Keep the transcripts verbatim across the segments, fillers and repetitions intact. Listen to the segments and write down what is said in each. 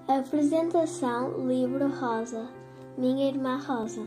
Apresentação Livro Rosa, Minha Irmã Rosa.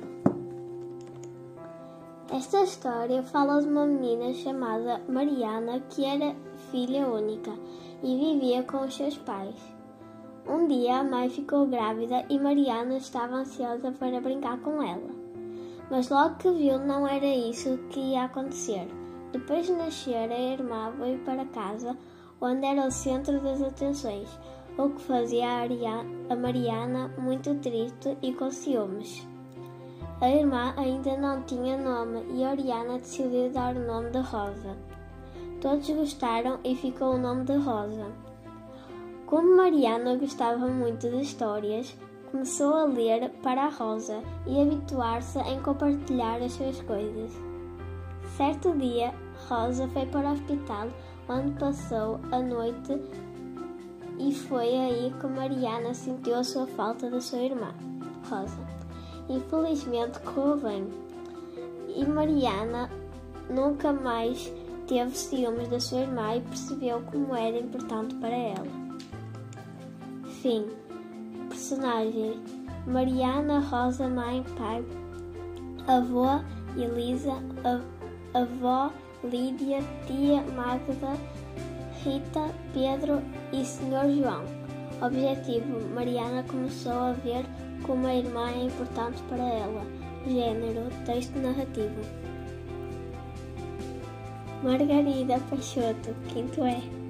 Esta história fala de uma menina chamada Mariana que era filha única e vivia com os seus pais. Um dia a mãe ficou grávida e Mariana estava ansiosa para brincar com ela. Mas logo que viu não era isso que ia acontecer. Depois de nascer, a irmã veio para casa, onde era o centro das atenções, o que fazia a Mariana muito triste e com ciúmes. A irmã ainda não tinha nome e Oriana decidiu dar o nome de Rosa. Todos gostaram e ficou o nome de Rosa. Como Mariana gostava muito de histórias, começou a ler para a Rosa e habituar-se em compartilhar as suas coisas. Certo dia, Rosa foi para o hospital, onde passou a noite, e foi aí que Mariana sentiu a sua falta da sua irmã, Rosa. Infelizmente correu bem, e Mariana nunca mais teve ciúmes da sua irmã e percebeu como era importante para ela. Fim. Personagens: Mariana, Rosa, mãe, pai, avó, Elisa, avó, Lídia, tia, Magda, Rita, Pedro e senhor João. Objetivo: Mariana começou a ver como a irmã é importante para ela. Gênero: texto narrativo. Margarida Peixoto, quinto E.